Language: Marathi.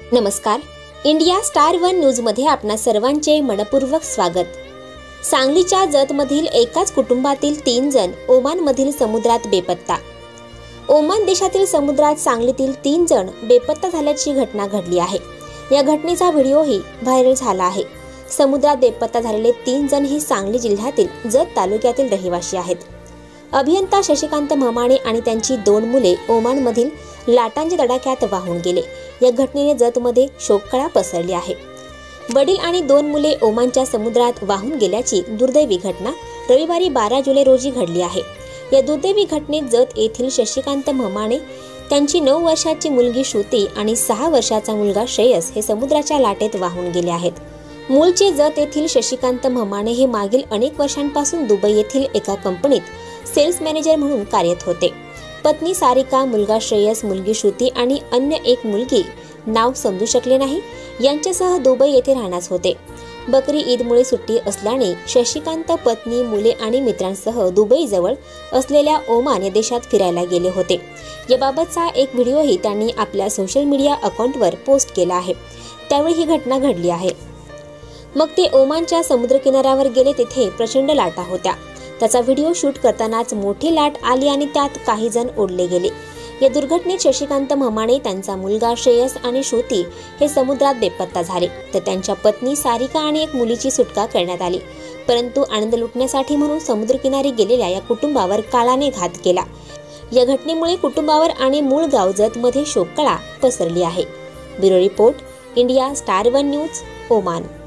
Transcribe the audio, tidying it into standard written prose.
नमस्कार. इंडिया स्टार वन न्यूजमध्ये आपणा सर्वांचे मनपूर्वक स्वागत. सांगलीच्या जतमधील एकाच कुटुंबातील 3 जण ओमानमधील समुद्रात बेपत्ता. ओमान देशातील समुद्रात सांगलीतील 3 जण बेपत्ता झाल्याची घटना घडली आहे. या घटनेचा व्हिडिओही व्हायरल झाला आहे. समुद्रात बेपत्ता झालेले 3 जण हे सांगली जिल्ह्यातील जत तालुक्यातील रहिवासी आहेत. अभियंता शशिकांत म्हमाणे आणि त्यांची 2 मुले ओमानमधील लाटांच्या तडाख्यात वाहून गेले. या घटनेने जतमध्ये शोककळा पसरली आहे. वडील आणि 2 मुले ओमानच्या समुद्रात वाहून गेल्याची दुर्दैवी घटना रविवारी 12 जुलै रोजी घडली आहे. या दुर्दैवी घटनेत जत येथील शशिकांत म्हमाणे, त्यांची 9 वर्षाची मुलगी श्रुती आणि 6 वर्षाचा मुलगा श्रेयस हे समुद्राच्या लाटेत वाहून गेले आहेत. मूळचे जत येथील शशिकांत म्हमाणे हे मागील अनेक वर्षांपासून दुबई येथील एका कंपनीत सेल्स मॅनेजर म्हणून कार्यरत होते. पत्नी सारिका, मुलगा श्रेयस, मुलगी श्रुती आणि अन्य एक मुलगी, नाव समजू शकले नाही, यांच्यासह दुबई येथे राहण्यास होते. बकरी ईदमुळे सुट्टी असल्याने शशिकांत पत्नी, मुले आणि मित्रांसह दुबई जवळ असलेल्या ओमान या देशात फिरायला गेले होते. याबाबतचा एक व्हिडिओही त्यांनी आपल्या सोशल मीडिया अकाउंटवर पोस्ट केला आहे. त्यावेळी ही घटना घडली आहे. मग ते ओमानच्या समुद्रकिनाऱ्यावर गेले. तिथे प्रचंड लाटा होत्या. त्याचा व्हिडिओ शूट करतानाच मोठी लाट आली आणि त्यात काही जण ओढले गेले. या दुर्घटनेत शशिकांत म्हमाणे, त्यांचा मुलगा श्रेयस आणि श्रुती हे समुद्रात बेपत्ता झाले. तर त्यांच्या पत्नी सारिका आणि एक मुलीची सुटका करण्यात आली. परंतु आनंद लुटण्यासाठी म्हणून समुद्रकिनारी गेलेल्या या कुटुंबावर काळाने घात केला. या घटनेमुळे कुटुंबावर आणि मूळ गाव जतमध्ये शोककळा पसरली आहे. Bureau report, India star one news, Oman.